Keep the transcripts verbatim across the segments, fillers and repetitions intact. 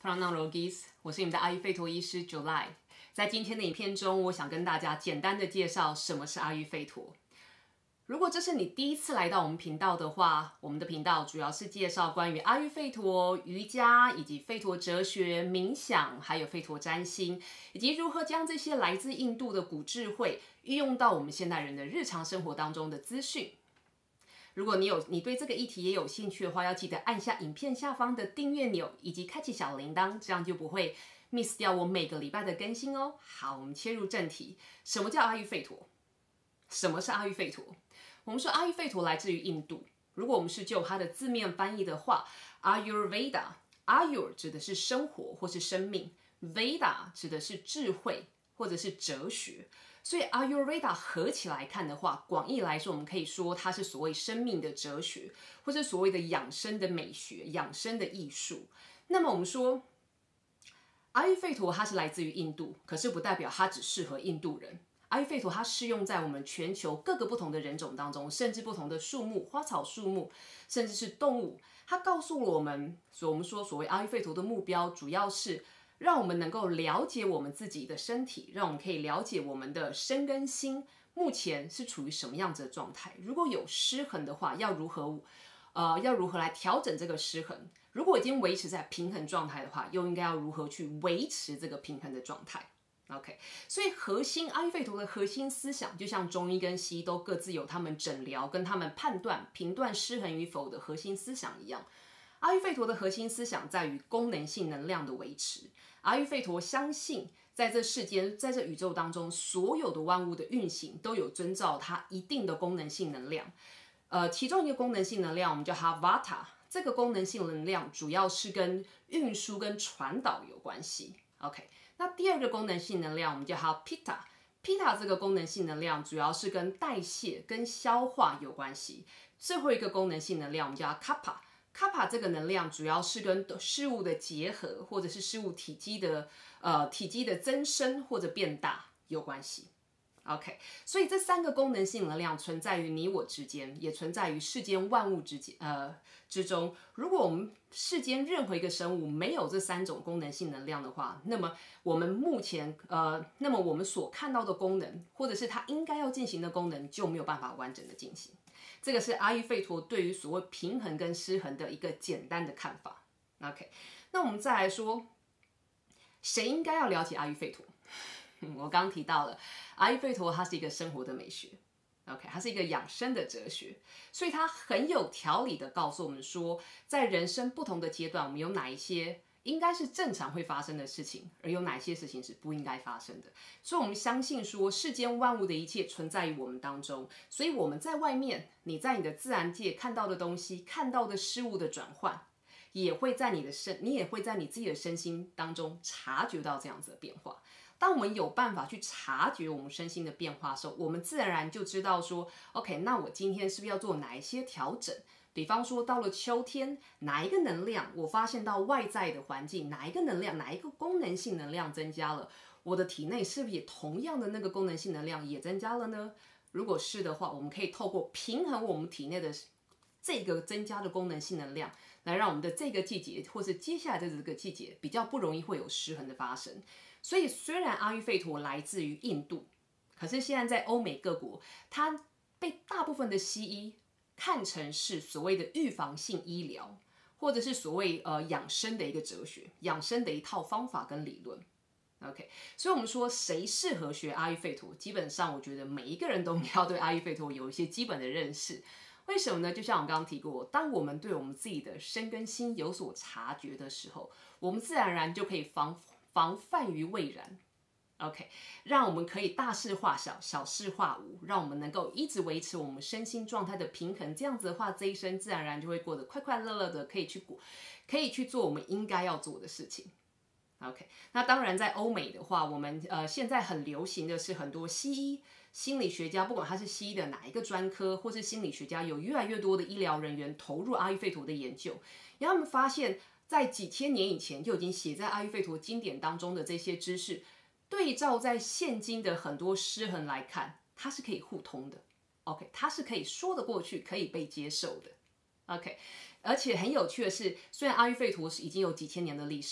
Pranologis， 我是你们的阿育吠陀医师 July。在今天的影片中，我想跟大家简单的介绍什么是阿育吠陀。如果这是你第一次来到我们频道的话，我们的频道主要是介绍关于阿育吠陀、瑜伽以及吠陀哲学、冥想，还有吠陀占星，以及如何将这些来自印度的古智慧运用到我们现代人的日常生活当中的资讯。如果你有你对这个议题也有兴趣的话，要记得按下影片下方的订阅钮，以及开启小铃铛，这样就不会 miss 掉我每个礼拜的更新哦。好，我们切入正题，什么叫阿育吠陀？什么是阿育吠陀？我们说阿育吠陀来自于印度，如果我们是就它的字面翻译的话 ，Ayurveda， Ayur 指的是生活或是生命 ，Veda 指的是智慧或者是哲学。所以 Ayurveda 合起来看的话，广义来说，我们可以说它是所谓生命的哲学，或是所谓的养生的美学、养生的艺术。那么我们说，阿育吠陀它是来自于印度，可是不代表它只适合印度人。阿育吠陀它适用在我们全球各个不同的人种当中，甚至不同的树木、花草树木，甚至是动物。它告诉了我们，所我们说所谓阿育吠陀的目标，主要是让我们能够了解我们自己的身体，让我们可以了解我们的身跟心目前是处于什么样子的状态。如果有失衡的话，要如何呃要如何来调整这个失衡？如果已经维持在平衡状态的话，又应该要如何去维持这个平衡的状态？ OK， 所以核心阿育吠陀的核心思想，就像中医跟西医都各自有他们诊疗跟他们判断评断失衡与否的核心思想一样。阿育吠陀的核心思想在于功能性能量的维持。阿育吠陀相信，在这世间，在这宇宙当中，所有的万物的运行都有遵照它一定的功能性能量。呃，其中一个功能性能量，我们叫它 Vata。这个功能性能量主要是跟运输跟传导有关系。OK， 那第二个功能性能量，我们叫它 Pitta。Pitta 这个功能性能量主要是跟代谢跟消化有关系。最后一个功能性能量，我们叫它 Kapha。Kapha 这个能量主要是跟事物的结合，或者是事物体积的呃体积的增生或者变大有关系。OK， 所以这三个功能性能量存在于你我之间，也存在于世间万物之间呃之中。如果我们世间任何一个生物没有这三种功能性能量的话，那么我们目前呃，那么我们所看到的功能，或者是它应该要进行的功能，就没有办法完整的进行。这个是阿育吠陀对于所谓平衡跟失衡的一个简单的看法。OK， 那我们再来说，谁应该要了解阿育吠陀？我刚刚提到了，阿育吠陀它是一个生活的美学 ，OK， 它是一个养生的哲学，所以它很有条理的告诉我们说，在人生不同的阶段，我们有哪一些应该是正常会发生的事情，而有哪些事情是不应该发生的。所以我们相信说，世间万物的一切存在于我们当中，所以我们在外面，你在你的自然界看到的东西，看到的事物的转换，也会在你的身，你也会在你自己的身心当中察觉到这样子的变化。当我们有办法去察觉我们身心的变化的时候，我们自然而然就知道说 ，OK， 那我今天是不是要做哪一些调整？比方说，到了秋天，哪一个能量我发现到外在的环境，哪一个能量，哪一个功能性能量增加了，我的体内是不是也同样的那个功能性能量也增加了呢？如果是的话，我们可以透过平衡我们体内的这个增加的功能性能量，来让我们的这个季节，或是接下来的这个季节，比较不容易会有失衡的发生。所以，虽然阿育吠陀来自于印度，可是现在在欧美各国，它被大部分的西医看成是所谓的预防性医疗，或者是所谓呃养生的一个哲学，养生的一套方法跟理论。OK， 所以我们说谁适合学阿育吠陀，基本上我觉得每一个人都要对阿育吠陀有一些基本的认识。为什么呢？就像我刚刚提过，当我们对我们自己的身跟心有所察觉的时候，我们自然而然就可以防。防范于未然 ，OK， 让我们可以大事化小，小事化无，让我们能够一直维持我们身心状态的平衡。这样子的话，这一生自然而然就会过得快快乐乐的，可以去过，可以去做我们应该要做的事情。OK， 那当然在欧美的话，我们呃现在很流行的是很多西医心理学家，不管他是西医的哪一个专科，或是心理学家，有越来越多的医疗人员投入阿育吠陀的研究，然后他们发现。在几千年以前就已经写在阿育吠陀经典当中的这些知识，对照在现今的很多失衡来看，它是可以互通的。OK， 它是可以说得过去，可以被接受的。OK， 而且很有趣的是，虽然阿育吠陀是已经有几千年的历史，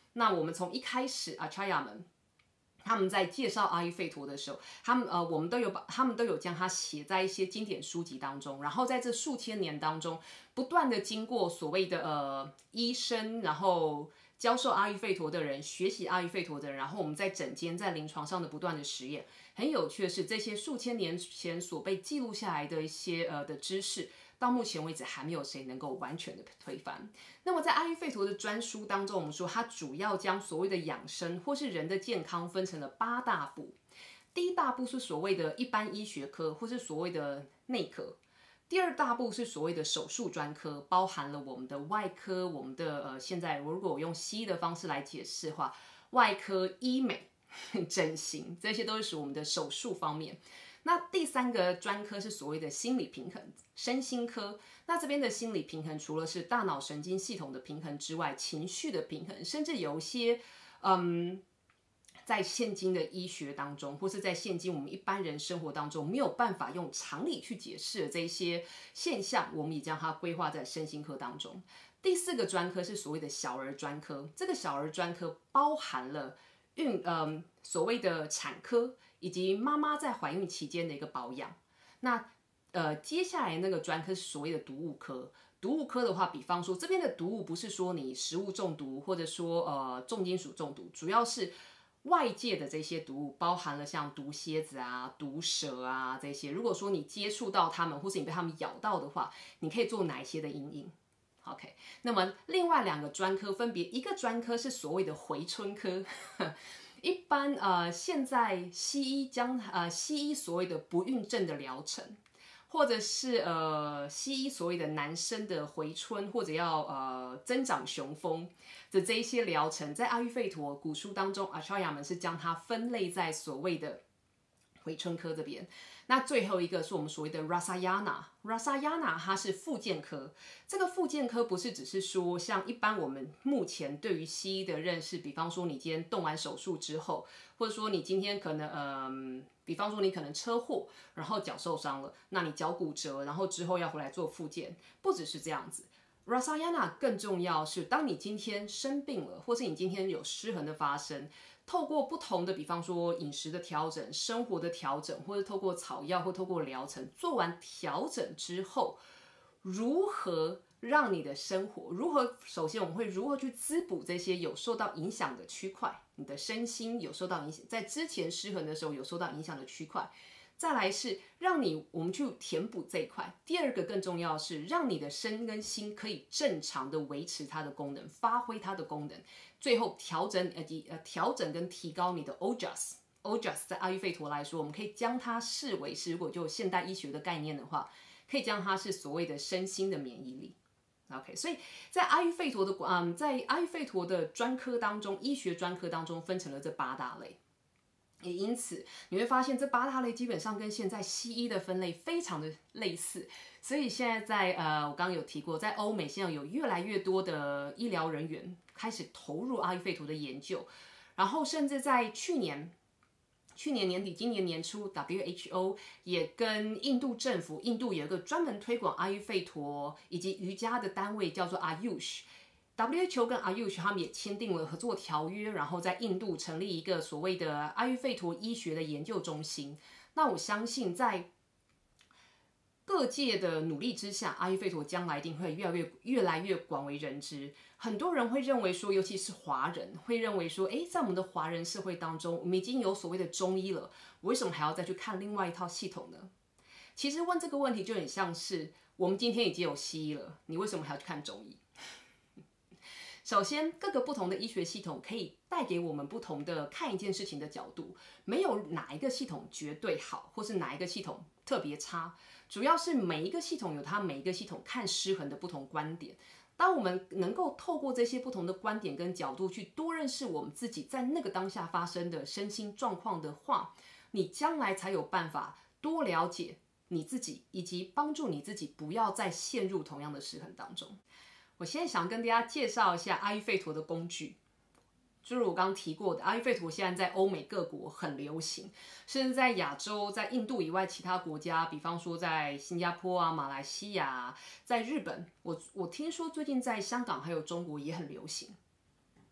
那我们从一开始阿查亚们他们在介绍阿育吠陀的时候，他们呃我们都有把他们都有将它写在一些经典书籍当中，然后在这数千年当中，不断的经过所谓的呃医生，然后教授阿育吠陀的人，学习阿育吠陀的人，然后我们在诊间在临床上的不断的实验。很有趣的是，这些数千年前所被记录下来的一些呃的知识，到目前为止还没有谁能够完全的推翻。那么在阿育吠陀的专书当中，我们说它主要将所谓的养生或是人的健康分成了八大部。第一大部是所谓的一般医学科或是所谓的内科。第二大部是所谓的手术专科，包含了我们的外科，我们的呃现在如果我用西医的方式来解释的话，外科、医美、整形，这些都是属于我们的手术方面。那第三个专科是所谓的心理平衡，身心科。那这边的心理平衡，除了是大脑神经系统的平衡之外，情绪的平衡，甚至有一些嗯。在现今的医学当中，或是在现今我们一般人生活当中没有办法用常理去解释的这些现象，我们也将它规划在身心科当中。第四个专科是所谓的小儿专科，这个小儿专科包含了孕嗯所谓的产科以及妈妈在怀孕期间的一个保养。那呃接下来那个专科是所谓的毒物科。毒物科的话，比方说这边的毒物不是说你食物中毒，或者说呃重金属中毒，主要是外界的这些毒物，包含了像毒蝎子啊、毒蛇啊这些。如果说你接触到它们，或是你被它们咬到的话，你可以做哪一些的因应 ？OK， 那么另外两个专科分别，一个专科是所谓的回春科，一般呃现在西医将呃西医所谓的不孕症的疗程。或者是呃西医所谓的男生的回春，或者要呃增长雄风的这一些疗程，在阿育吠陀古书当中，阿查亚们是将它分类在所谓的回春科这边。那最后一个是我们所谓的 Rasayana，Rasayana 它是复健科。这个复健科不是只是说像一般我们目前对于西医的认识，比方说你今天动完手术之后，或者说你今天可能嗯、呃，比方说你可能车祸，然后脚受伤了，那你脚骨折，然后之后要回来做复健，不只是这样子。Rasayana 更重要是，当你今天生病了，或是你今天有失衡的发生。透过不同的，比方说饮食的调整、生活的调整，或者透过草药或透过疗程做完调整之后，如何让你的生活，如何首先我们会如何去滋补这些有受到影响的区块，你的身心有受到影响，在之前失衡的时候有受到影响的区块。再来是让你我们去填补这一块。第二个更重要的是让你的身跟心可以正常的维持它的功能，发挥它的功能。最后调整呃呃调整跟提高你的 Ojas。Ojas 在阿育吠陀来说，我们可以将它视为是，如果就现代医学的概念的话，可以将它是所谓的身心的免疫力。OK， 所以在阿育吠陀的嗯，在阿育吠陀的专科当中，医学专科当中分成了这八大类。也因此，你会发现这八大类基本上跟现在西医的分类非常的类似，所以现在在呃，我刚刚有提过，在欧美现在有越来越多的医疗人员开始投入阿育吠陀的研究，然后甚至在去年。去年年底、今年年初 ，W H O 也跟印度政府，印度有一个专门推广阿育吠陀以及瑜伽的单位，叫做 Ayush。W H O 跟 Ayush 他们也签订了合作条约，然后在印度成立一个所谓的阿育吠陀医学的研究中心。那我相信在各界的努力之下，阿育吠陀将来一定会越来越越来越广为人知。很多人会认为说，尤其是华人会认为说，哎，在我们的华人社会当中，我们已经有所谓的中医了，我为什么还要再去看另外一套系统呢？其实问这个问题就很像是，我们今天已经有西医了，你为什么还要去看中医？首先，各个不同的医学系统可以带给我们不同的看一件事情的角度，没有哪一个系统绝对好，或是哪一个系统特别差，主要是每一个系统有它每一个系统看失衡的不同观点。当我们能够透过这些不同的观点跟角度去多认识我们自己在那个当下发生的身心状况的话，你将来才有办法多了解你自己，以及帮助你自己不要再陷入同样的失衡当中。我现在想跟大家介绍一下阿育吠陀的工具，就是我刚刚提过的，阿育吠陀现在在欧美各国很流行，甚至在亚洲，在印度以外其他国家，比方说在新加坡啊、马来西亚啊，在日本，我我听说最近在香港还有中国也很流行。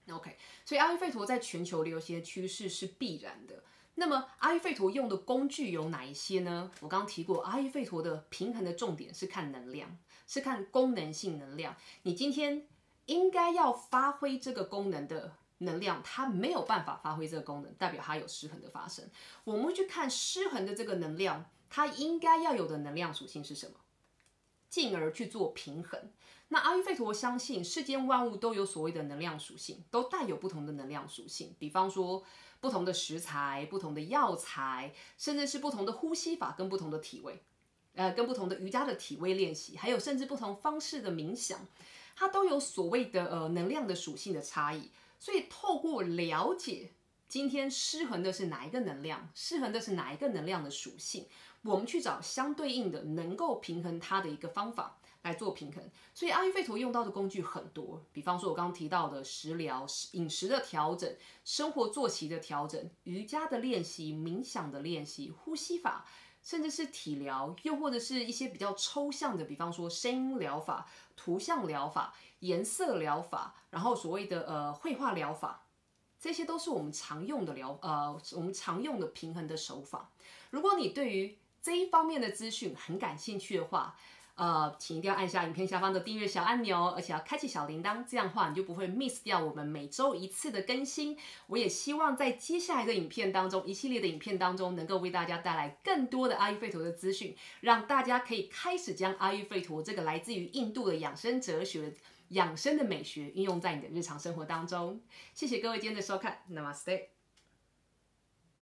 OK， 所以阿育吠陀在全球流行的趋势是必然的。那么阿育吠陀用的工具有哪一些呢？我刚刚提过，阿育吠陀的平衡的重点是看能量，是看功能性能量。你今天应该要发挥这个功能的能量，它没有办法发挥这个功能，代表它有失衡的发生。我们会去看失衡的这个能量，它应该要有的能量属性是什么，进而去做平衡。那阿育吠陀相信世间万物都有所谓的能量属性，都带有不同的能量属性。比方说不同的食材、不同的药材，甚至是不同的呼吸法跟不同的体位，呃，跟不同的瑜伽的体位练习，还有甚至不同方式的冥想，它都有所谓的呃能量的属性的差异。所以透过了解今天失衡的是哪一个能量，失衡的是哪一个能量的属性，我们去找相对应的能够平衡它的一个方法来做平衡。所以阿育吠陀用到的工具很多，比方说我刚刚提到的食疗、饮食的调整、生活作息的调整、瑜伽的练习、冥想的练习、呼吸法，甚至是体疗，又或者是一些比较抽象的，比方说声音疗法、图像疗法、颜色疗法，然后所谓的呃绘画疗法，这些都是我们常用的疗呃我们常用的平衡的手法。如果你对于这一方面的资讯很感兴趣的话，呃，请一定要按下影片下方的订阅小按钮，而且要开启小铃铛，这样的话你就不会 miss 掉我们每周一次的更新。我也希望在接下来的影片当中，一系列的影片当中，能够为大家带来更多的阿育吠陀的资讯，让大家可以开始将阿育吠陀这个来自于印度的养生哲学、养生的美学运用在你的日常生活当中。谢谢各位今天的收看 ，Namaste。